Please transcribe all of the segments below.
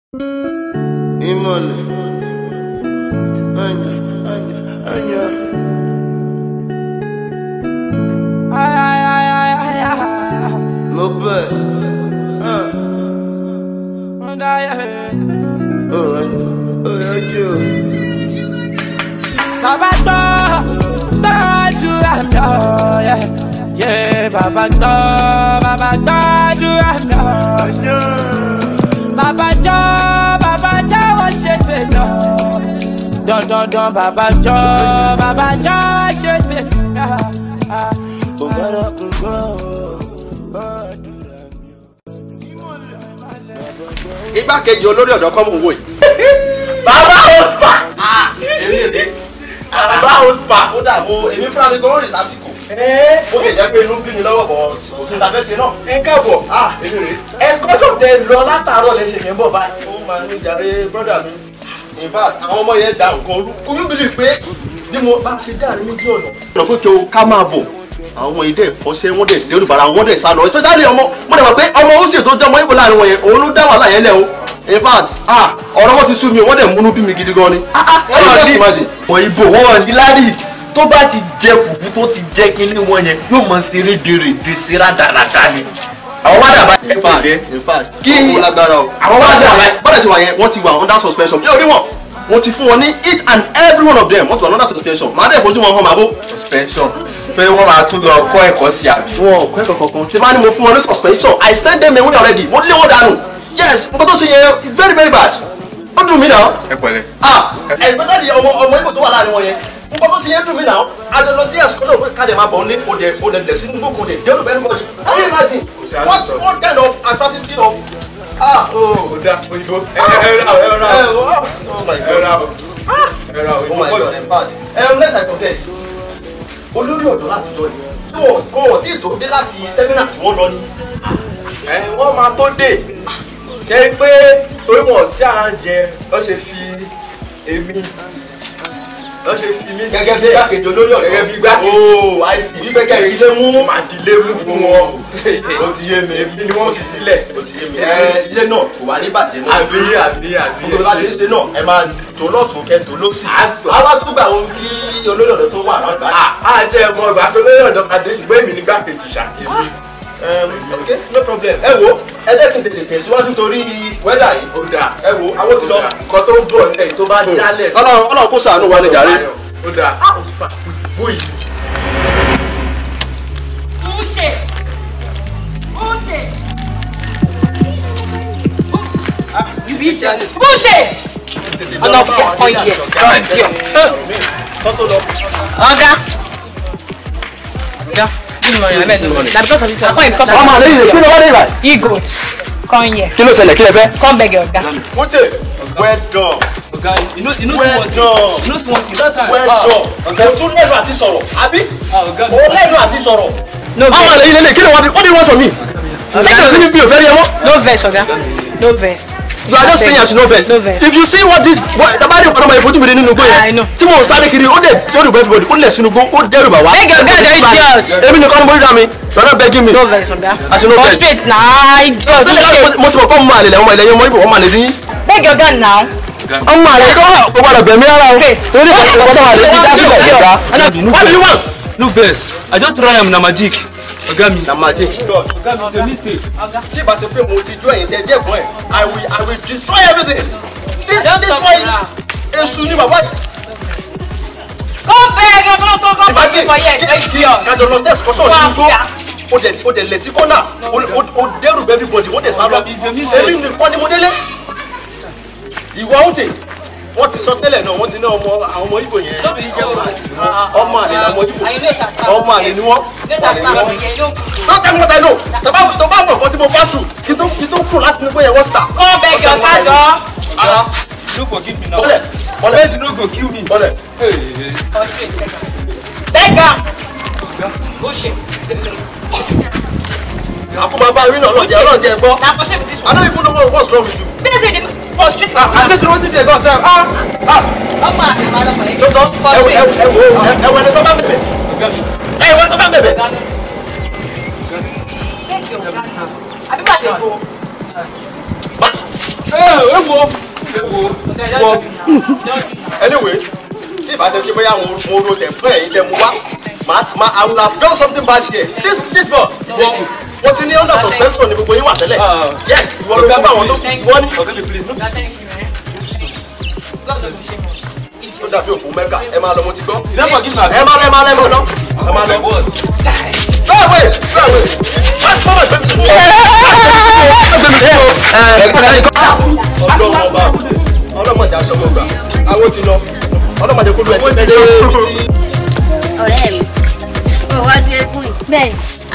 Imole. Anya. Ay. Moped. Baba yeah, Baba do Baba Jo, what shit they know? Don, Baba Jo, shit they know. Igbákejì olórí ọ̀dọ́ kọ́ mò ń wò yìí. Bàbá Ospa! Bàbá Ospa! Ó dà mo èmi fúnra mi gan-an rìn sásìkò. Ó lè jẹ́ pé inú bí mi lọ́wọ́ bọ̀ kò sí ta fẹ́ ṣe náà. Ẹ káàbọ̀. Èmi rèé. Excursion tẹ lọ látàárọ̀ lẹ ṣẹ̀ṣẹ̀ ń bọ̀ báyìí. Ó máa ń jàre brọ́dà mi. In fact, àwọn ọmọ yẹn da nǹkan olú. Kò yóò bìlì pé bí mo bá ṣe dáàrin méjì ọ̀nà. Ọ̀nà pé kí o ká máa bọ̀. Àwọn ọmọ ìdẹ́ ìfọṣẹ́ wọ́n dẹ̀ dẹ́rù bàrà wọ́n dẹ̀ sá lọ. Especially ọmọ mo dẹ̀ mọ̀ pé ọmọ ó sì tó jẹ́ ọmọ ìbò láàrin wọn yẹn òun ló dá wàhálà yẹn lẹ̀ o. In fact, ọ̀rọ̀ wọn ti sú mi o, wọ́n dẹ̀ múnú bí mi gidi gan ni. Wọ́n ibo wọn ní lárí tó bá ti jẹ fùfú tó ti jẹ kínní wọn yẹn yóò mọ sí rédèrèdè sí rádaràdà ni. Àwọn wádà bá yẹ fún mi. In fact, kí wọ́n lágbára o. Àwọn bọ́dà ṣe wà yẹn wọ́n ti wà under suspension. Yóò rí wọn. Wọ́n ti fún wọn ní each and every one of them wọ́n ti wà under suspension. Màá dẹ̀ fojú wọn hàn màbó. Suspension pé wọ́n máa tún lọ kọ́ ẹ̀kọ́ sí àbí. Wọ́n kọ́ ẹ̀kọ́ kankan. Tí máa ní mo fún wọn ní suspension, I send them away already. Mo lé wọn dànù. Yes, nǹkan tó ṣe yẹn very very bad. Ó dùn mí náà. Ẹ pẹ̀lẹ́. Especially ọmọ Ìgbò tó wà láàrin wọn yẹn. Nǹkan tó ṣe yẹn dùn mí náà. A jọ lọ sí excursion pé káde máa bọ̀ ní òde lẹ̀ sínú gbòkò lè dẹ́rù bẹ́ẹ̀ níbọ̀dì. Can you imagine? What kind of atrocity of Ó dá òyìnbó. Ẹ ra oh my God. ẹ ra Oh my God, in fact. Let's I forget. Olórí ọ̀dọ́ láti jọ ni. Kò wọ́n tí ì tó dé láti sẹ́mínà tí wọ́n lọ ní. Wọ́n máa tó dé. Ṣé pé torí wọn sí ara ń jẹ lọ́ ṣe fi èmi Gẹ́gẹ́ bí igbákejì olórí ọ̀dọ́. Gẹ́gẹ́ bí igbákejì. Oh, I see. Bí bẹ́kẹ̀ ilé mú. Máa dilé mú fún wọn. Ó ti yé mi. Èmi ni wọ́n fi sílẹ̀. Ó ti yé mi. Ilé náà kò wá ní bàjẹ́ náà. Àbí. Gbogbo bá ṣe ń ṣe náà ẹ máa tó lọ́tún kẹ́ tó lọ́sì. Àwa tó gbà wọn kí olórí ọ̀dọ́ tó wà lọ́gbà. Àti ẹ̀mọ ìgbà pé lórí ọ̀dọ́ máa dé ṣùgbọ́n èmi ní igbákejì ṣàkíyèsí. Okay, no problem. Ẹ wo ẹ jẹ́ kí n tètè tẹ̀síwájú torí wẹ́dà yìí. Ó dáa. Ẹ wo àwọn ti lọ. Nǹkan tó ń bọ̀ lẹ́yìn tó bá jálẹ̀. Ọlọ́run kó ṣàánú wa ní jàre. Ó dáa. Bóyì. Buche! Ọ̀nà fún ọkọ yẹ. Ọ̀gá. Ọmọ àlẹ́ yìí kí ló wá dé ìbàdí. Igot. Come here. Kí ló ṣẹlẹ̀ kí lẹ fẹ́. Come beg your ọ̀gá. Buche, well done. Well done. O tún lẹ́nu àti sọ̀rọ̀, àbí? O lẹ́nu àti sọ̀rọ̀. Ọmọ àlẹ́ yìí lélẹ̀ kí ló wá dé? What do you want from me? Ṣé kí ló sí ní bí o fẹ́ rí ẹ mọ́? No vex, ọ̀gá. No vex. You are just saying as you know best. If you see what this boy, the body of my fojú mi ní nínú gbó I yẹn. know. Tí mo sáré kiri, ó dẹ̀ tí ó dùn bọ́ everybody, ó lẹ̀ sínú gbó, ó dẹ́rù bà wá. Beg your ọ̀gá the idiot. Èmi nìkan ni mo rí dá mi. You are not begging me. No vex, ọ̀gá. As you know best. Straight na idiot. Mo ti mọ̀ pé ọmọ àlè lẹ́wọ̀n ilẹ̀ yẹn mọ́ ibò ọmọ àlè rí. Beg your ọ̀gá now. Ọmọ àlè kọ́ ọ gbọ́dọ̀ bẹ̀mí ara o. Torí ìkọ́ tó wà lè ti dá sílẹ̀ ìgbà. What do you want? No vex. I just try am na magic. Ọ̀gá mi. Na magic. Ọ̀gá mi, it's a mistake. Tí ìbá ṣe pé mo ti jó ẹ̀yin tẹ́ jẹ́ ẹ̀gbọ́n ẹ̀, I will destroy everything. This boy èṣù ni bàbá. Come beg your come for here. Idiot. Kájọ lọ sí ẹ̀sìkọ́sọ̀ ní gbó. Ó dẹ̀ lẹ̀ sí kọ́nà. Ó dẹ́rù bẹ́ẹ̀ everybody, wọ́n dẹ̀ sá lọ. Èmi nìkan ni mo délé. Ìwọ oúnjẹ. Wọ́n ti sọ tẹ́lẹ̀ náà, wọ́n ti ná àwọn ọmọ Ìgbò yẹn. Ọmọ àlè làwọn Ìgbò. Ọmọ àlè ni wọ́n. Don't tell me what I know. Tó bá mọ̀ nǹkan tí mo bá sùn, kí tó kúrò láti ní pé yẹn wọ́n sítà. Come beg your ọ̀gá. No forgive me now. Bọ́lẹ̀. Bed no go kill me. Bọ́lẹ̀. Beg am. Buche. Àkómọ bá rí náà ọlọ́jẹ gbọ́. Na for shame this I don't even know what's wrong with you. Bí ẹ ṣe dey frustrate for I'm just wanting to go sir. ọmọ àlọ́mọ yìí. Tótó ẹwọ ẹni tó bá bẹ̀bẹ̀. Ẹwọ ẹni tó bá bẹ̀bẹ̀. Beg your ọ̀gá. Àbí bàjẹ́ go. Anyway, tí ìbá ṣe kí bóyá mo ro tẹ̀ pẹ́ yìí tẹ̀ mú wá, I would have done something bad here. This boy, wọ́n ti ní under suspension ní gbogbo yín wà tẹ́lẹ̀. Yes, ìwọ ló gbọ́ àwọn tó wọ́n ní. Ó dàbí òkú mẹ́ka, ẹ máa lọ mo ti gbọ́. Ẹ máa lọ. Ọlọ́mọdé aṣọ gbọ̀ngàn, àwọn ti lọ. Ọlọ́mọdé kó lu ẹtí bẹ́ẹ̀ dé. Ọ̀rẹ́ mi, mo wá gbé fún yìí. Bẹ́ẹ̀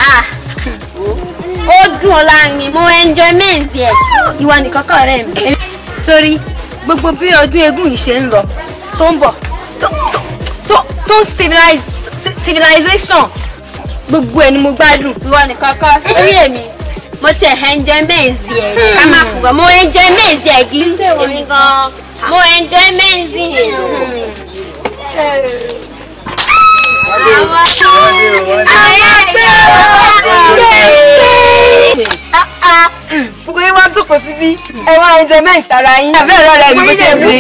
ó dùn ọ́ láàrin mo enjoyment ẹ̀. Ìwà nìkan kọ́ ọ̀rẹ́ mi. Sórí gbogbo bí ọdún eégún yìí ṣe ń lọ tó ń bọ̀ tó civilization gbogbo ẹ̀ ni mo gbádùn. Ìwọ nìkan kọ́ sórí èmi mo ti enjoyment ẹ̀ ká máa fùgbọ́n mo enjoyment ẹ̀ gidi èmi gan mo enjoyment ẹ̀. Gbogbo yín wá jókòó síbí ẹ wá enjoyment ara yín. Àbẹ́ ọ̀rọ̀ rẹ̀ mi bó ṣe ń blink.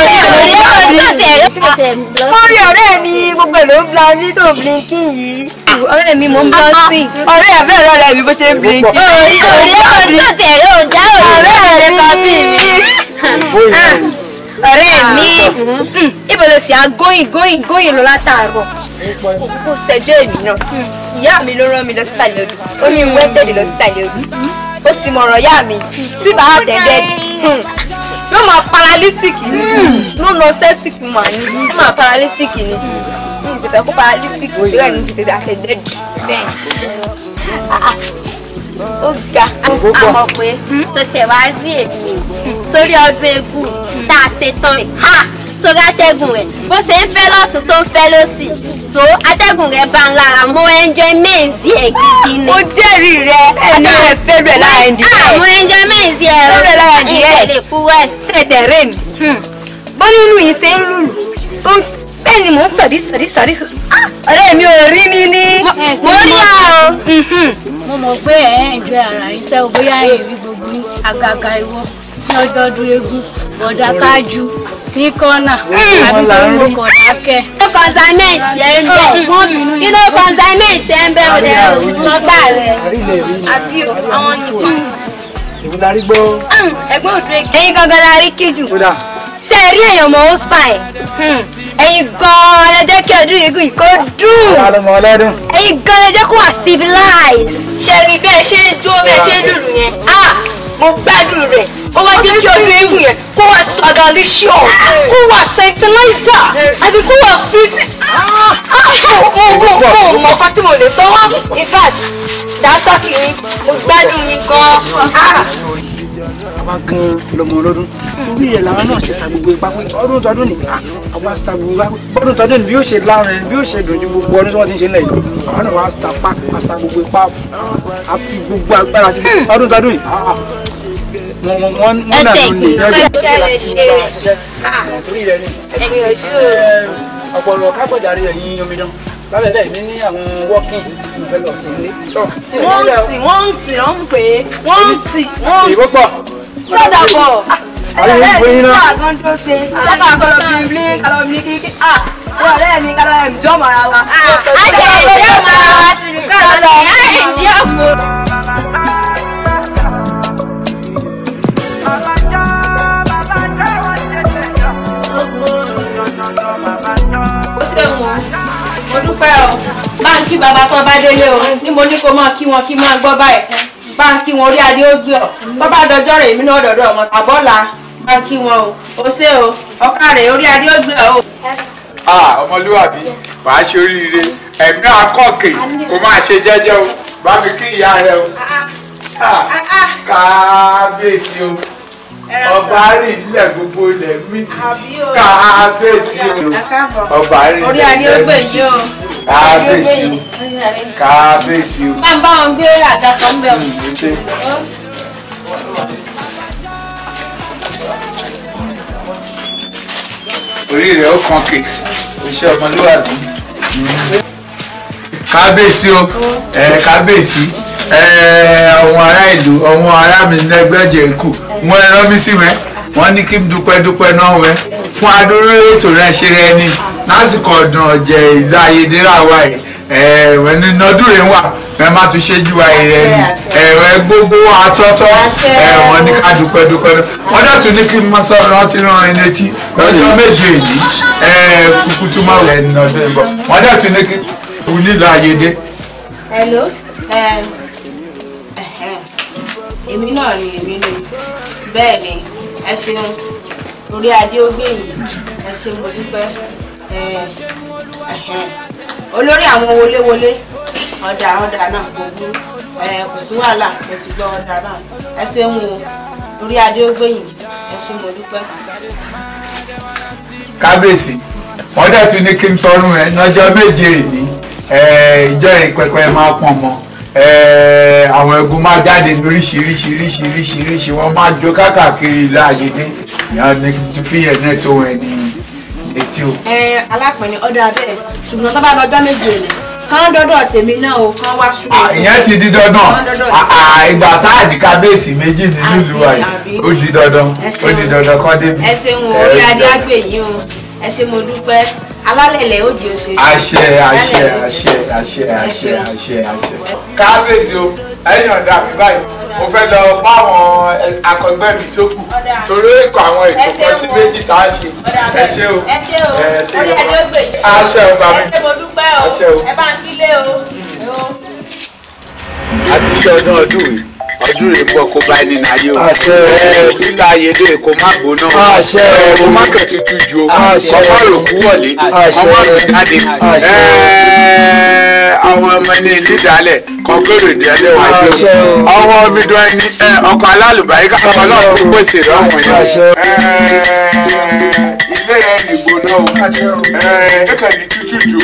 Wọ́n rí ọ̀rẹ́ mi gbogbo ẹ̀ ló ń bla ní tó blinky yìí. Ọ̀rẹ́ mi mò ń bọ́ sí. Ọ̀rẹ́ àbẹ́ ọ̀rọ̀ rẹ̀ mi bó ṣe ń blinky. Ọ̀rẹ́ mi ibo ló sì á góyìn lọ látàárọ̀. Kò ṣẹjọ́ èmi náà. Ìyá mi ló rán mi lọ sí ìsàlẹ̀ odò. Ó ní ìwé tẹ̀lé lọ sí ìsàlẹ̀ odò. Ó sì mọ ọ̀rọ̀ ìyá mi tí bàá tẹ̀lé yóò máa paralystic ni. No nonsensic mà ní. Yóò máa paralystic ni. Ní ìsìnkú kó paralystic bẹ́ẹ̀ ni ti tètè àtẹ̀dẹ́ bẹ́ẹ̀. Ó ga. A mọ̀ pé tó tiẹ̀ wá rí èmi sórí ọdún eégún tá a ṣe tán ẹ̀ sórí atẹ́gùn rẹ̀ bó ṣe ń fẹ́ lọ́tún tó ń fẹ́ lọ́sì tó atẹ́gùn rẹ̀ bá ń lára mo enjoyment ẹ̀ gidi ni. Mo jẹ́rìí rẹ̀ ẹni rẹ̀ fẹ́ rẹ̀ lára ẹni rẹ̀. Mo enjoyment ẹ̀ rẹ̀ lára ẹni rẹ̀. ìṣẹ̀lẹ̀ kúrẹ́. Ṣètẹ̀ rẹ̀ mi. Bó nínú yìí ṣe ń lùlù bẹ́ẹ̀ ni mò ń sọ̀rí. Ọ̀rẹ́ mi ò rí mi ní. Mo rí ọ. Mo mọ̀ pé ẹ̀ ń enjoy ara yín sẹ́ o bóyá èrí gbogbo ní àgàgà ìwọ ní ọdọọdún eégún bọ̀dá tájú ní kọ́nà àbí tó ń lo kọ̀dákẹ́. Kí ló consignment ẹ̀ ń bẹ̀? Kí ló consignment ẹ̀ ń bẹ̀ òde òsínṣọ́gbà rẹ̀? Àbí àwọn nìkan. Ìwúdarí gbọ́. Ẹ̀gbọ́n òdúró ẹ̀yin gangan la rí kíjù. Ṣé ẹ rí èèyàn mọ̀ ó spy? Ẹ̀yin gan-an lẹ jẹ́ kí ọdún eégún yìí kó dùn. Ẹ̀yin gan-an lẹ jẹ́ kó wà civilized. Ṣé rí bẹ́ẹ̀ ṣe ń jó bẹ́ẹ̀ ṣe ń lùlù yẹn? Mo gbádùn rẹ̀. Ó wá jẹ́ kí ọdún eégún yẹn kó wà swagalicious, kó wà sentimental, àti kó wà fisi. Mo mọ̀ ọkọ tí mo lè sọ wá. In fact, Dasaki ni mo gbádùn yín gan-an. Àwa gan lọmọ ọlọ́dún torí rẹ̀ làwọn náà ṣe sa gbogbo ipa pé ọdún tọdún ni àwa sa gbogbo ipa pé ọdún tọdún ni bí yóò ṣe láàrin bí yóò ṣe dùn ju gbogbo ọdún tí wọ́n ti ń ṣe lẹ́yìn àwọn náà wàá sa gbogbo ipa àfi gbogbo agbára sí ọdún tọdún yìí wọ́n náà ló ní ọ̀pọ̀lọpọ̀ kápọ̀járe ẹ̀yìn omidan lábẹ́ bẹ́ẹ̀ mi ní àwọn wọ́kìn ìfẹ́ lọ sí ilé. Wọ́n ń pè é ìwọ́pọ̀. Sọ́dà bọ̀. Àwọn ìwé yín náà. Àgọ́ndó ṣe. Lẹ́kọ̀ọ́ àkọlọ bìnrin kálọ̀ bí kíkí. Ọ̀rẹ́ mi kálọ̀ ẹ̀ ń jọ́ mọ̀ra wa. Àjẹ́ ìjọ́ mọ̀ra wa ti rí kálọ̀ lọ. Ìdí ọ̀pọ̀. Ó ṣe wọ́n. Mo dúpẹ́ o. Báńkì bàbá kan bá délé o. Ní mo ní kó máa kí wọn kí máa gbọ́ báyìí. Báńkì wọn orí adé ó gbé ọ. Tó bá dọjọ́ rẹ̀ èmi náà dọ̀dọ̀ wọn. Àbọ̀là báńkì wọn o. Ó ṣe o. Ọ̀ká rẹ̀ orí adé ó gbé ọ o. Ọmọlúwàbí wàá ṣe oríire ẹ̀mí akọ́kè kò máa ṣe jẹ́jẹ́ o bá mi kí ìyá rẹ o. Kábíyèsí o ọba rìn nílẹ̀ gbogbo ilẹ̀ mítìtì kábíyèsí o ọba rìn nílẹ̀ orí adé ó gbé yìí o. kábíyèsí o kábíyèsí o. Bá ń bá wọn gbé àdàkọ ń bẹ̀ wọ́n. Orí rẹ̀ ó kàn kè iṣẹ́ ọmọlúwàbí. Kábíyèsí o kábíyèsí àwọn ará ìlú àwọn ará mi lẹ́gbẹ̀jẹ̀ kù wọ́n rán mi sí mẹ́ wọ́n ní kí n dúpẹ́ náà wẹ́ fún adúrú ètò rẹ̀ ṣe rẹ ní lásìkò ọ̀dàn ọ̀jẹ̀ ìlú ayédèrà wa yìí ẹ̀wẹ̀ ní nọdún rẹ̀ wà ẹ má tún ṣe jù ayé rẹ ní ẹ̀wẹ̀ gbogbo àtọ́tọ́ wọ́n ní ká dúpẹ́ wọ́n dẹ̀ tún ní kí n mọ sọ̀rọ̀ rántí rán ẹni etí lọ́jọ́ méje yìí kúkú tún máa wẹ̀ ní ọdún ìbọ̀ wọ́n dẹ̀ tún ní kí n nílò ayédè. Hello. Èmi náà ni bẹ́ẹ̀ ni ẹ ṣeun orí adé ó gbé yìí ẹ ṣe mo dúpẹ́ olórí àwọn wọléwọlé ọ̀dà náà kò burú kò sí wàhálà mo ti gbọ́ ọ̀dà náà ẹ ṣeun orí adé ó gbé yìí ẹ ṣe mo dúpẹ́. Kábíyèsí wọ́n dẹ̀ tún ní kí n sọrun ẹ̀ lọ́jọ́ méje ìní ìjọ ìpẹpẹ máa pọ̀n mọ́ àwọn ẹ̀gún máa jáde lóríṣiríṣiríṣiríṣiríṣi wọ́n máa jó káàkiri ìlú Ayédè ìyá ní fíyẹ̀ náà tó ẹ̀ ní etí o. alápẹ̀ni ọ̀dọ̀ abẹ́rẹ́ ṣùgbọ́n tó bá lọ́jọ́ méje rẹ̀ kán dọ́dọ̀ tèmi náà o kán wá sùn. ìyẹn ti di dandan ìgbà tá a di kábíyèsí méjì nínú ìlú wa yìí ó di dandan kán débi. ẹ ṣeun orí adé àgbè yìí o ẹ ṣe mo dúpẹ́ alálẹ̀lẹ̀ ó di oṣù. àṣẹ. kábíyèsí o ẹ̀yin ọ̀dà mi báyìí mo fẹ́ lọ bá àwọn akọgbẹ́ mi tó kù torí èkó àwọn ètò kan sí méjì tá a ṣe ẹ ṣé o orí adé ó gbè yìí àṣẹ o bàbá mi ẹ ṣe mo dúpẹ́ o ẹ bá ń kílé o. a ti ṣe ọdún yìí ọdún rẹ̀ pọ̀ kó bá ẹni náà yé o nílò Ayédè kó má gbóná kó má kẹ̀ tutù ju o ọmọ rò kú wọlé ọmọ rò jáde àwọn ọmọ ní nídàálẹ̀ kan gbèrò ìdílé wa jẹ́ ọwọ́ omidan ẹni ọkọ̀ alálùbáyé káwọn ọlọ́run tó pèsè lọ́wọ́ yẹn ilé rẹ̀ nìgbóná o ẹ̀ẹ́dẹ́kẹ̀ ní tútù ju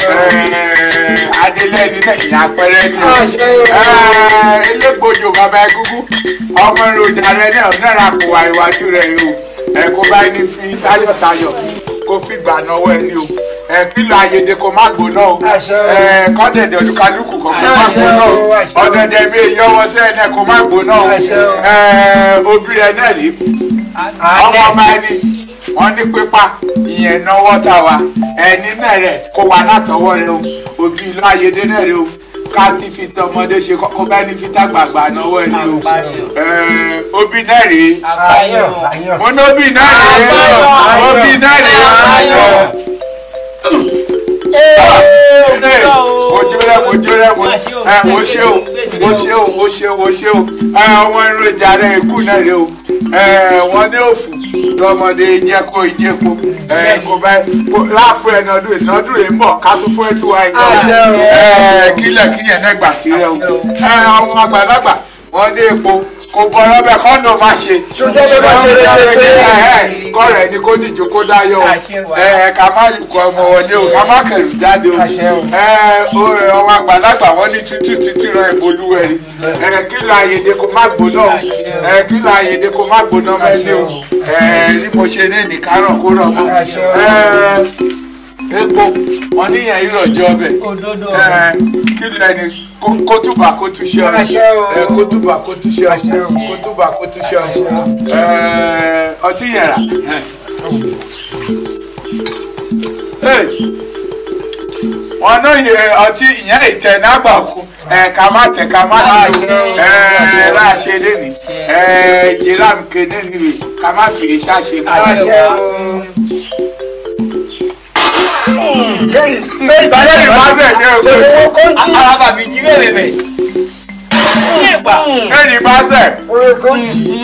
adélẹ́ni náà ìyá pẹ́rẹ́ ní elégbòjò bàbá egúngún ọmọ èròjà rẹ náà náírà kò wá iwájú rẹ o kó bá ní fi tayọ̀tayọ̀ kó fi gbà náwó ẹni o kílò Ayédè kó má gbóná o kọ́dẹ̀dẹ̀ olúkálùkù kó má gbóná o ọ̀dẹ̀dẹ̀ mi èyí ọwọ́ sẹ́yìn náà kó má gbóná o obìnrin ẹ̀ náà rí ọmọ ọba ẹni wọ́n ní pípa ìyẹn náwó ta wa ẹni náà rẹ̀ kó wà látọwọ́ rẹ o òbí ìlú Ayédè náà rẹ o ká ti fi tọmọdé ṣe kọ́kọ́ bá ní fi tàgbàgbà náwó ẹni o obì náà rèé mo ní obì náà rèé mo ṣe o àwọn èròjà rẹ ikú náà rẹ o wọn ní òfò lọmọdé ìjẹko kò bá láàfin ẹni ọdún rẹ ń bọ̀ ká tún fún ẹdùn wa kílẹ̀ náà gbà tirẹ̀ o àwọn àgbàlagbà wọn ní epo kò bọ̀rọ̀ bẹ́ẹ̀ kọ́ ló máa ṣe. ṣùgbọ́n bí wọ́n ṣe lè kọ́ rẹ̀ ni kó díje kó dáyọ̀ o ká má kọ ọmọ wọlé o ká má kẹrù jáde o ọmọ àgbàlagbà wọn ní tútù rán ìbolúwẹ̀rí kílò Ayédè kó má gbóná o kílò Ayédè kó má gbóná mọ́ ṣe o rí mo ṣe ní nìkarọ̀ kó rọ̀ mọ́ epo wọn níyàn ìrọ̀jọ́ ọbẹ̀ kílò ẹni kótùbà kótùṣe kótùbà kótùṣe kótùbà kótùṣe ọtí yẹra wọn náà yẹ ọtí ìyẹn ìtẹ nágbà kú ká má tẹ ká má tẹ láṣẹ lẹni jẹrám kéde níbi ká má fi ṣàṣe báyọ̀ ní wàá bẹ̀ ní ọ̀gbẹ́ kó jí alábà mi jí rẹ̀ bẹ̀ ẹni bá sẹ̀ kó jí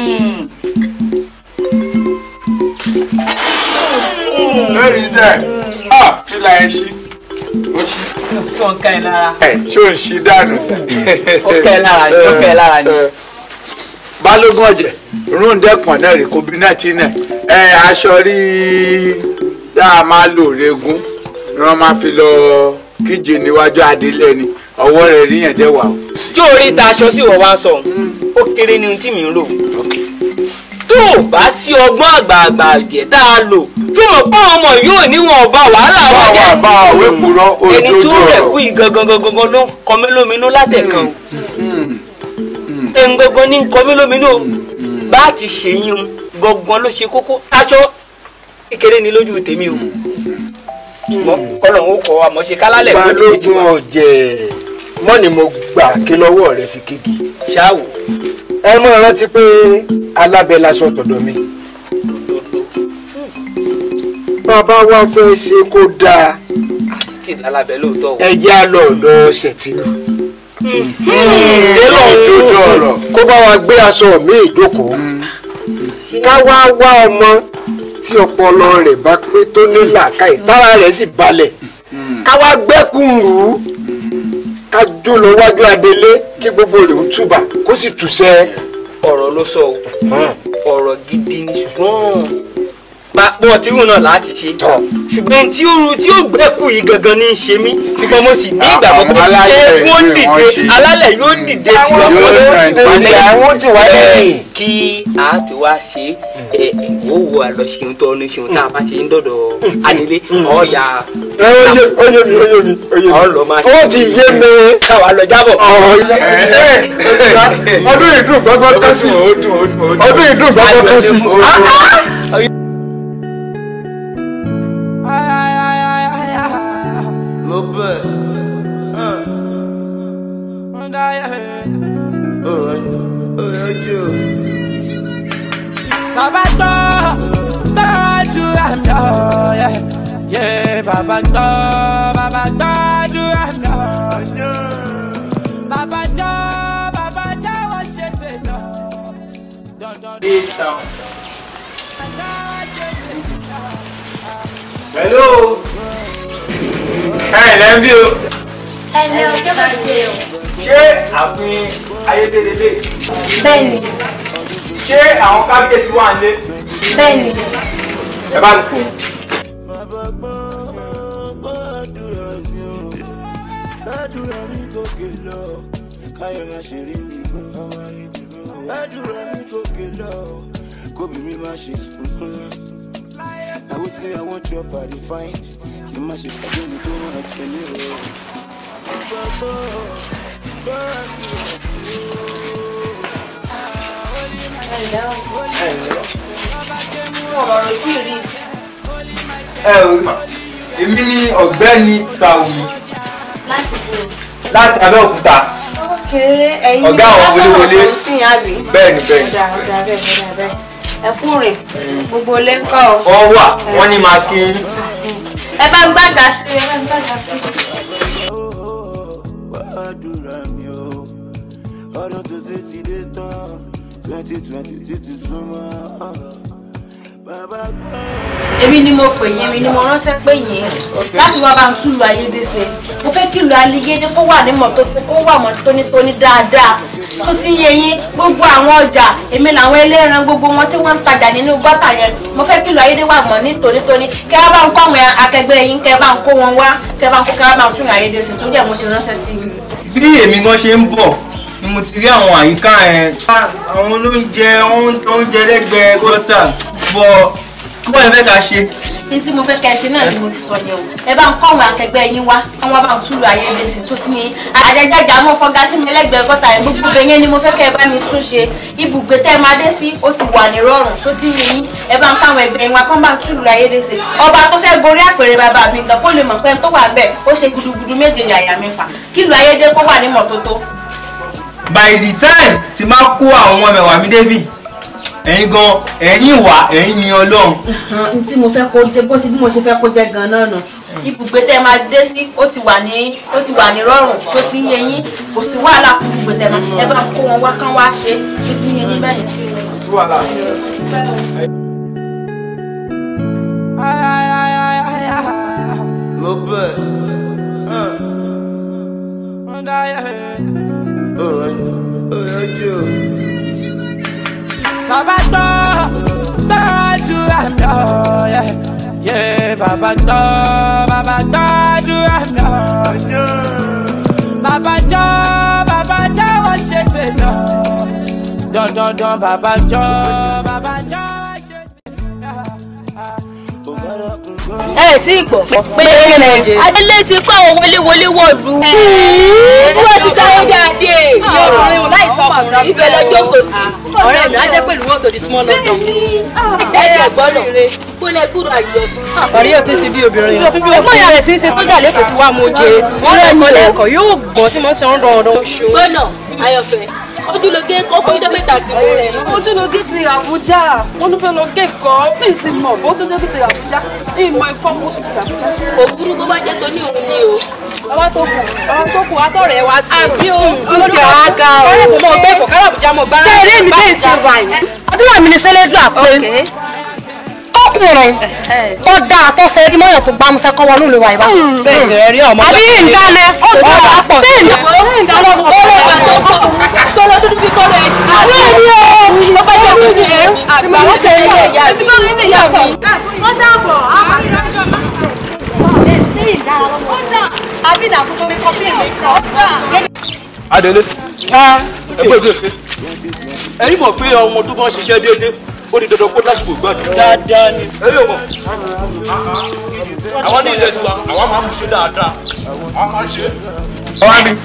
lórí sẹ̀ fìlà ẹ̀ ṣí ó ṣí tó ń ká ẹ lára ṣé ò ń ṣí dànù sẹ̀ ó kẹ́ ẹ lára ni balógun ọ̀jẹ̀ rúndẹ̀pọ̀n náà rè kóbi náà tí náà aṣọ rí tá a máa lò regún wọ́n máa fi lọ kíje níwájú adélé ni ọwọ́ rẹ̀ rí yẹn dẹ́wà o. tí orí ta aṣọ tí wọ́n wá sọ ó kéré ní ohun tí mi ń rò tó o bá sí ọgbọ́n àgbààgbà díẹ̀ tá a lò tó mọ̀ pé ọmọ yóò níwọ̀n ọba wàhálà wa jẹ́ ẹni tó rẹ̀ kú yìí gangan ló ń kọ mí lóminú látẹ̀kan ẹni gangan ní ń kọ mí lóminú bá a ti ṣe yín gangan ló ṣe kókó aṣọ kékeré ni lójú tèmi o ṣùgbọ́n kọ́lọ́hún ó kọ́ àmọ́ ṣe kálálẹ̀ ló ti ti wá. Ọ̀jẹ̀ mọ́ ni mo gbà kí lọ́wọ́ rẹ fi kéèkì. ṣáwò. ẹ mọ̀ rántí pé alábẹ́ laṣọ tọ̀dọ̀ mi. bàbá wa fẹ́ ṣe kó dáa. àti tí alábẹ́ lóòótọ́ o. ẹ yá lọ́ọ̀dọ̀ ṣètìlú. délọ̀ òjòjò ọ̀rọ̀ kó bá wa gbé aṣọ mi ìjókòó. ká wá wá ọmọ tí ọpọlọ rẹ̀ bá pé tó ní làákàyè tára rẹ̀ sì balẹ̀. ká wá gbẹ́kùn rù ú. ká jó lọ wájú adelé kí gbogbo rẹ̀ ó túbà kó sì túṣẹ́. ọ̀rọ̀ ló sọ o ọ̀rọ̀ gidi ni ṣùgbọ́n bọ́ọ̀ tí wù náà láti ṣe ṣùgbọ́n tí ó gbẹ́kù yìí gangan ní í ṣe mí ṣùgbọ́n mo sì ní ìgbàgbọ́ pé eégún ó dìde alálẹ̀ yóò dìde tiwa àwọn ti wá lẹ́yìn. kí a tó wá ṣe ìwòwò àlọ́ṣeun tó ní ṣeun tá a bá ṣe ń dọ̀dọ̀ anílé ọ̀ọ́yà. ó yé mi. ó ti yé mi. káwa lọ jábọ̀. ọdún ìdùn gbọ́gbọ́ tó sí. ọdún ìdùn gbọ́gbọ́ tó sí. Baba gbàdúrà mi ọ̀ yẹ baba gbàdúrà mi ọ̀ baba jọ wọ́n ṣe pé lọ. Hello. Lẹ́ńbí o. Ẹ̀lẹ́ o, jẹ́ bá ṣe o. Ṣé àfin ayédèrèlé? Bẹ́ẹ̀ni. Ṣé àwọn kábíyèsí wà nílé? Bẹ́ẹ̀ni. Ẹ bá mi fún un. I would say I want your body fine. You must have been doing what you know. Èmi ni ọ̀gbẹ́ni Sàwùmí. Láti bò. Láti Abẹ́òkúta. Ẹ̀yin ọ̀gá àwọn wọléwọlé. Bẹ́ẹ̀ni. Ọ̀dà. Ẹkún rẹ̀ gbogbo ilé ń kọ́ ọ. Wọ́n wà, wọ́n ní máa kí. Ẹ bá ń gbàgbà sí. Ọdún tó ṣe ti dé tán 2020 títí súnmọ́. Èmi ni mo pè yín, èmi ni mo ránṣẹ́ pé yín láti wá bá ń túlù ayédè ṣe. Mo fẹ́ kí ìlú ayédè kó wà ní mọ́tótó, kó wà mọ́ tónítóní dáadáa. Tó ti yé yín gbogbo àwọn ọjà, èmi làwọn ẹlẹ́ran gbogbo wọn tí wọ́n ń tajà nínú bọ́tà yẹn. Mo fẹ́ kí ìlú ayédè wà mọ́ ní tónítóní. Kẹ́ wá bá ń kọ́ àwọn akẹgbẹ́ yín, kẹ́ bá ń kó wọn wá, kẹ́ bá ń túlù ayédè ṣe tó dẹ̀ mo ṣe ránṣẹ́ sí i. Bí èmi gan ṣe ń bọ̀ ni mo ti rí àwọn àyíká ẹ̀ àwọn oúnjẹ lẹ́gbẹ̀ẹ́ gọ́tà bọ̀ kí wọ́n fẹ́ ká ṣe. Ní tí mo fẹ́ kẹ́ ẹ ṣe náà ni mo ti sọ yẹn o. Ẹ bá ń kọ́ àwọn akẹgbẹ́ yín wá, àwọn bá ń túlù ayédè ṣe tó sí yín. Àjẹjájà mọ́ fọ́gá sí mi lẹ́gbẹ̀ẹ́ gọ́tà yẹn gbogbo yẹn ni mo fẹ́ kẹ́ ẹ bá mi tún ṣe. Ibùgbé tẹ́ ẹ máa dé sí ó ti wà ní rọrùn tó sí yín. Ẹ bá ń káwọn ẹgbẹ́ yín wá kán bá ń túlù ayédè ṣe. Ọba tó fẹ́ gorí àpèrè bàbá mi nǹkan kó lè mọ̀ pé tó wà bẹ́ẹ̀ ó ṣe gudugudu méje yàyà mẹ́fà. Kí ìlú ayédè kó wà ní mọ́tótó. By the time tí máa kó àwọn ọmọ mẹ́wàá mi débì ẹ̀yin gan ẹ̀yin wà ẹ̀yin yin Ọlọ́run. N tí mo fẹ́ kó jẹ bó ṣe bí mo ṣe fẹ́ kó jẹ gan náà nù. Ibùgbé tẹ́ máa dé sí ó ti wà ní rọrùn tó ti yé yín kò sí wàhálà fún ibùgbé tẹ́ máa ẹ bá kó wọn wá kán wá ṣe tó ti yé yín bẹ́ẹ̀. Kò sí wàhálà. Mo bẹ̀. Baba gbàdúrà mi ọ̀ yẹ baba gbàdúrà mi ọ̀ baba jọ wọ́n ṣe pé lọ dandan baba jọ ṣe pé lọ. Ẹ tí ì pọ̀ pé Adélé ti kọ́ àwọn wọléwọlé wọ̀lú. Wọ́n ti káwé dáadé. Yóò rí wọn láì sọkùnrin. Ibẹ̀ lọ jókòó sí. ọ̀rẹ́ mi á jẹ́ pẹ̀lú wọ́n tó di small London. ẹ jẹ́ gbọ́dọ̀ kó lè kúrò àyè sí. ọ̀rẹ́ yóò ti ń ṣe bí obìnrin yẹn. ọmọ ìyá rẹ̀ ti ń ṣe sójà lẹ́kọ̀ọ́ tí wàá mú jẹ. wọ́n lẹ́kọ̀ọ́ lẹ́kọ̀ọ́ yóò gbọ́n tí mo ń ṣe ń rọrùn ṣó. gbọ́nà ayọ̀fẹ́ ojúlóge kókó ìdọ́gbẹ̀ta ti mú rẹ̀. ojúlóge ti Àbújá wọn ló fẹ́ lọ kẹ́kọ̀ọ́ bí ìsìn mọ̀ ojúlóge ti Àbújá ìmọ̀ ikọ́ kó sì ti Àbújá. òwúrú bó bá jẹ́ tó ní òun ni o. bàbá tó kù atọ́rẹ̀ wá sí. àbí o ó ti ọ̀há ga o. ọ̀rẹ́ kò mọ ọgbẹ́ ìkọ̀ kára Àbújá mọ̀ gbára. ṣé eré mi dé ìsìn báyìí. àdúrà mi ni sẹ́lẹ̀dúrà pé ọkùnrin tó dáa tó ṣe rí mọ́yàn tó gbá musa kọ́ wọnú ìlú wa ìbá. bẹ́ẹ̀ ti rẹ̀ rí ọmọ àbí ìdálẹ̀ ọ̀dọ́ àpọ̀ sí ìdálẹ̀ tọ́lọ́ dúdú bí kọ́lọ́ ẹ̀ sí. àbí ẹni o ọba jẹ́ kí ni ẹ̀ àgbà wọ́n ṣe ilé ìyá mi. wọ́n dáàbọ̀ àbí ìdàkúkọ mi kọ́ bí èmi kọ́. Adele ẹgbẹ́ ẹ̀yin mọ̀ pé ọmọ tó bá ń ṣiṣẹ́ déédéé ó di dandan kó lásìkò gbọ́dọ̀. dáadáa ni. ẹ̀yin ò mọ̀ àwọn ní ilẹ̀ tiwa àwọn máa ń ṣe dáadáa àwọn máa ń ṣe. ọwọ́ mi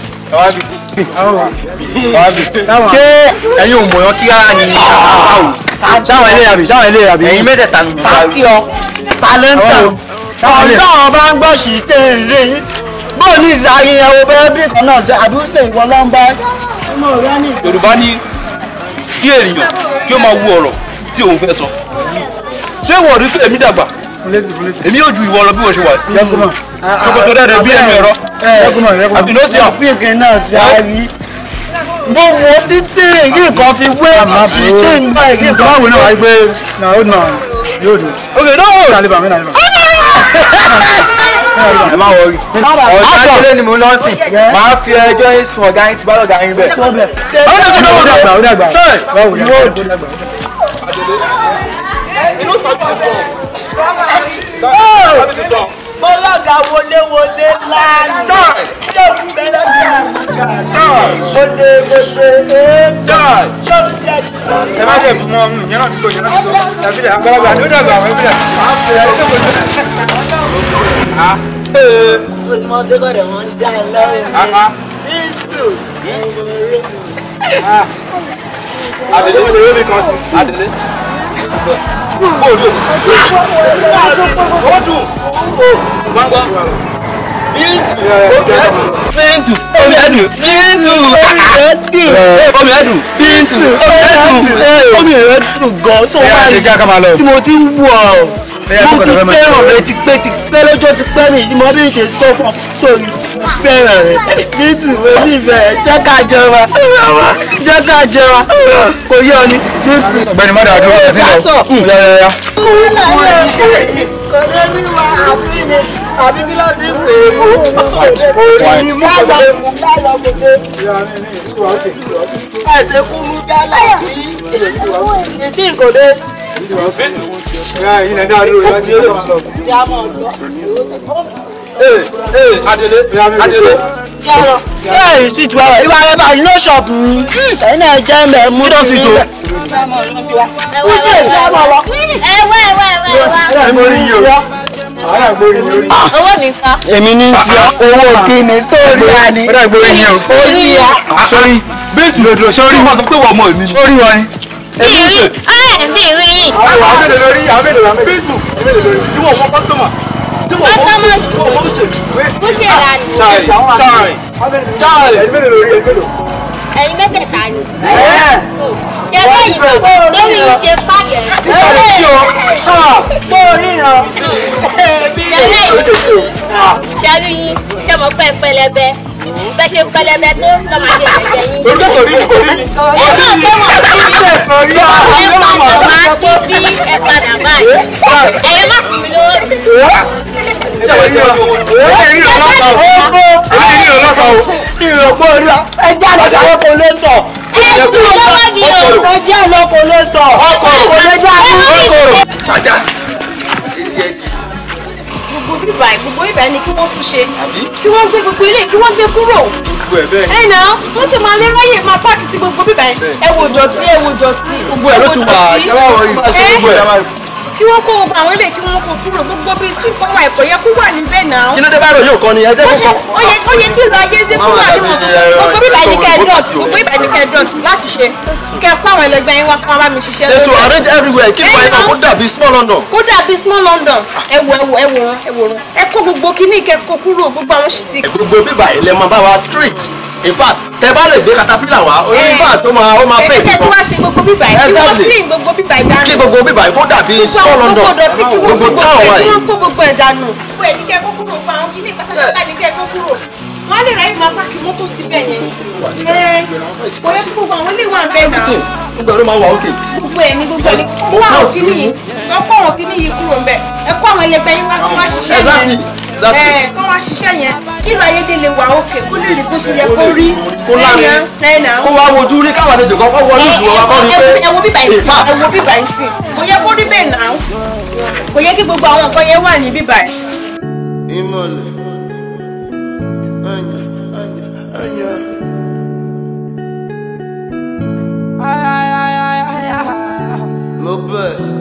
ṣé ẹ̀yin ò mọ̀ yán kí ara ni ṣáwọn ilé àbí ẹ̀yin mẹ́tẹ̀ẹ̀ta ni. pàkíọ tálẹ́ńtà ọlọ́run bá ń gbọ́ sí tẹ̀lé yín bó ní ìsàyẹn ẹ̀wọ̀ bẹ́ẹ̀ bí kan náà ṣe àbúṣe ìwọ ló ń bá Yorùbá ní kí ènìyàn kí ó máa wú ọ̀rọ̀ tí òun fẹ́ sọ ṣé wọ́n rí pé èmi dàgbà èmi yóò ju ìwọ lọ bí wọ́n ṣe wà ṣòkòtò dẹ́rẹ́ bí ẹnu ẹ̀rọ àbínọ́síà. pínpín náà ti á rí bó wo títí kí nǹkan fi wé sí kí n bá ìgbín kan. báwo náà wáyé pé na ó nà yóò dùn. ok náà nàlíbà mi nàlíbà. ẹ má wọrí ọ̀sán ilé ni mo lọ sìn máa fi ẹjọ́ yín sùn ọ̀gá yín ti bá lọ́gà yín bẹ̀. ó dàgbà ó dàgbà báwo ni ó dàgbà. mo lọ́gà wọléwọlé lánàá ṣọ́ọ̀bù bẹ́ẹ̀ ní àgbà wọlé ṣọ́ọ̀bù bẹ́ẹ̀. ẹ má dẹ̀ mọ yẹn náà ti tó tàbí dẹ̀ àgbàlagbà ni ó dàgbà àwọn ẹbí dẹ̀ máa fi ẹ ṣé kò tó. ojúmọ́ sẹ́kọ̀dẹ̀ wọ́n ń dá ẹ lọ́rùn ìtù. Adele wo lè rí kan sí Adele. Bóòlù ó dùn gbangba bíntù omi ẹdùn bíntù omi ẹdùn bíntù omi ẹdùn gan so wá tí mo ti ń wọ mo ti fẹ́ràn rẹ ti pẹ́ lọ́jọ́ ti pẹ́ mi ni mo bí n ṣe sọ fún ọ sórí mo fẹ́ràn rẹ bíntù mo nífẹ̀ẹ́ jẹ́ ká jọra kò yẹ ọ ni bíntù. ọ̀gbẹ́ni mọdà àdúrà ẹ sílẹ̀ yáyáyá. kọ́lé mi wá àbí kí ló ti ń pè é mú gálà gbogbo ẹsẹ̀ kú mú gálà kí ìdí ìkòlé. ilẹ̀ náà ló yọ sí ilé wọn lọ. Adele. Yẹ́n sweet wa ìwà rẹ̀ bá iná ṣọ̀pù mi ẹ̀yin náà jẹ́ mẹ́ mú sí i. owó mi fa. èmi ní sí owó kíni sórí àní. orí ya. sórí bíntù lòdò sórí wọn sọ pé wọ́n mọ èmi. sórí wọn ni. èmi rí mi rí. àwọn abẹ́lẹ̀ lórí bíntù ìwọ wọn kọ́sítọ́mà. bó ṣe rà ní. ẹ̀yin mẹ́tẹ̀ẹ̀ta ni. ṣe lẹ́yìn lórí ìṣe fáyẹ̀. mo ríran. ṣe lẹ́yìn ṣe rí yín ṣe mọ̀ pé pẹlẹbẹ bẹ́ ṣe pẹlẹbẹ tó lọ́ máa ṣe ẹ̀jẹ̀ yín. ẹ náà pé wọ́n ti ẹ padà máa ti bí ẹ padà báyìí ẹ̀yẹ má fún mi lówó. ìrọ̀pọ̀ orí ẹjẹ́ àlọ́jà wọn kò lè sọ. ẹ̀kú lọ́wọ́ ni o. ẹjẹ́ àlọ́ kò lè sọ. ọkọ̀ kò lè jẹ́ àlọ́. Ajá etí ẹ di. gbogbo ibà ni kí wọ́n tún ṣe kí wọ́n gbé gbogbo ilé kí wọ́n gbé kúrò. ẹ nà wọ́n sì máa lé ráyè máa páàkì sí gbogbo bíbá yẹn ẹ wò dọ̀tí. gbogbo ẹ̀ ló ti wà ẹ wá wọ ìfẹsẹ̀ gbogbo ẹ̀. kí wọ́n kó gbogbo àwọn ilé kí wọ́n kó kúrò gbogbo bíi tí nǹkan wà ẹ̀kọ́ yẹ kó wà níbẹ̀ náà. kí ló dé báyìí yóò kọ́ ni ẹjẹ́ kó kọ́. ó yẹ kí ìlú ayé dé kúrò àdúgbò gbogbo bíbá ẹni kẹ́ dọ̀tí gbogbo bíbá ẹni kẹ́ dọ̀tí láti ṣe kẹ́ kó àwọn ẹlẹgbẹ́ yín wá kó wọn bá mi ṣiṣẹ́ lórí. èso arrange everywhere kí wọ́n yẹn kó dàbí small London. kó dàbí small London ẹ wò ẹ kó gbogbo kíní kẹ́ kó kúrò gbogbo àwọn ṣìtì. gbogbo bíbá ilẹ̀ máa bá wa treat in fact tẹ bá lè gbé katapila wá orí bíbá tó máa ó máa pay. ẹ tí wàá ṣe gbogbo bíbá yìí kí wọ́n clean gbogbo bíbá yìí dànù. kí gbogbo bíbá yìí kó dàbí small London gbogbo táwọn wa yìí. kí wọ́n kó gbogbo ẹ̀ dànù. gbogbo ẹ̀ ní kẹ́ kó kúrò gbogbo àwọn kíní pátápátá ní kẹ́ kó kúrò. wọ́n lè ráyè máa pàkì mọ́tò síbẹ̀ yẹn. kò yẹ kí gbogbo àwọn ilé wà bẹ́ẹ̀ náà. gbogbo ẹ̀rọ máa wà ókè. gbogbo ẹ̀ ní gbogbo ẹ̀ ní kó àwọn kíní yìí kó àwọn kíní yìí kúrò ń bẹ̀ ẹ kó àwọn ẹlẹgbẹ́ yín wá kó wá ṣiṣẹ́ yẹn. kó wá ṣiṣẹ́ yẹn kí ìlú ayédèlé wà òkè kó lè rí bó ṣe yẹ kó rí. kó lárin kó wá wojú rí káwọn àlejò kan kó wọlé ìlú wa kọ́ ni pé ẹ wo bíbá yìí sí ẹ wo bíbá yìí sí kò yẹ kó rí bẹ́ẹ̀ náà kò yẹ kí gbogbo àwọn nǹkan yẹn wà ní bíbá yìí. ìmọ̀lẹ̀ mo bẹ̀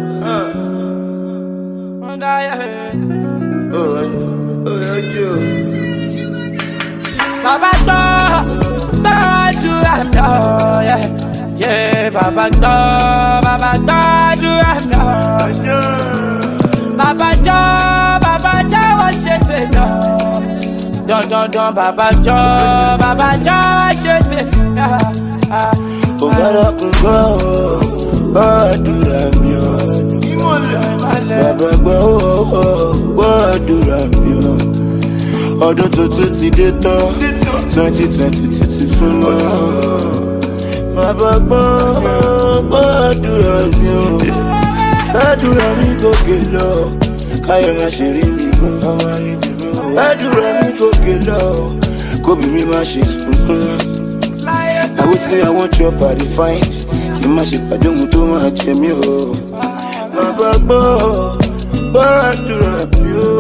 Baba gbàdúrà mi ọ̀ yẹ baba gbàdúrà mi ọ̀ baba jọ wọ́n ṣe tèlọ dandandan baba jọ ṣe tèlọ. Ó gbọ́dọ̀ kún gbàdúrà mi ọ̀ baba gbàdúrà mi ọ̀ ọdún tuntun ti dé tán 2020 ti súnmọ́ bàbá gbàdúrà mi ò gbàdúrà mi gòkè lọ káyọ̀ má ṣe rí mi mọ́ gbàdúrà mi gòkè lọ kóbi mi má ṣe sunkún àwọn tí àwọn chop I dey find kí n má ṣe pàdé ohun tó máa jẹ mí o bàbá gbàdúrà mi ò.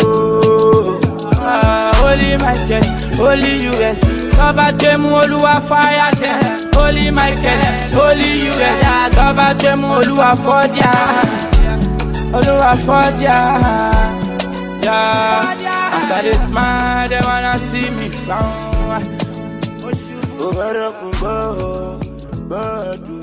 Holy Michael, Holy UN, Baba Jemu Oluwa fire them. Holy Michael, Holy UN, Baba Jemu Oluwa for dia, Oluwa for dia. Yeah, as I dey smile, they wanna see me frown. Ó bẹ̀rẹ̀ kún gbàdúrà.